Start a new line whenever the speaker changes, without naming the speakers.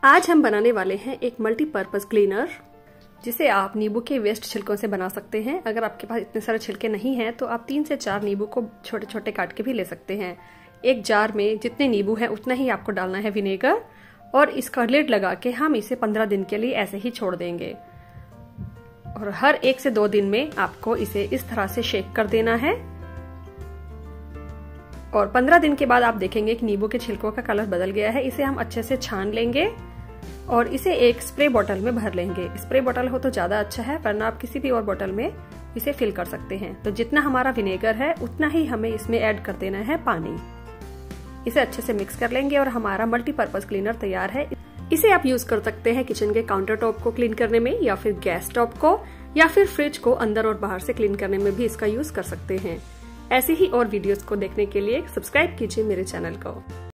आज हम बनाने वाले हैं एक मल्टीपर्पज क्लीनर, जिसे आप नींबू के वेस्ट छिलकों से बना सकते हैं। अगर आपके पास इतने सारे छिलके नहीं हैं तो आप 3 से 4 नींबू को छोटे छोटे काट के भी ले सकते हैं। एक जार में जितने नींबू हैं उतना ही आपको डालना है विनेगर, और इसका लिड लगा के हम इसे 15 दिन के लिए ऐसे ही छोड़ देंगे। और हर 1 से 2 दिन में आपको इसे इस तरह से शेक कर देना है। और 15 दिन के बाद आप देखेंगे कि नींबू के छिलकों का कलर बदल गया है। इसे हम अच्छे से छान लेंगे और इसे एक स्प्रे बोतल में भर लेंगे। स्प्रे बोतल हो तो ज्यादा अच्छा है, वरना आप किसी भी और बोतल में इसे फिल कर सकते हैं। तो जितना हमारा विनेगर है उतना ही हमें इसमें ऐड कर देना है पानी। इसे अच्छे से मिक्स कर लेंगे और हमारा मल्टीपर्पज क्लीनर तैयार है। इसे आप यूज कर सकते हैं किचन के काउंटर टॉप को क्लीन करने में, या फिर गैस टॉप को, या फिर फ्रिज को अंदर और बाहर से क्लीन करने में भी इसका यूज कर सकते हैं। ऐसे ही और वीडियोस को देखने के लिए सब्सक्राइब कीजिए मेरे चैनल को।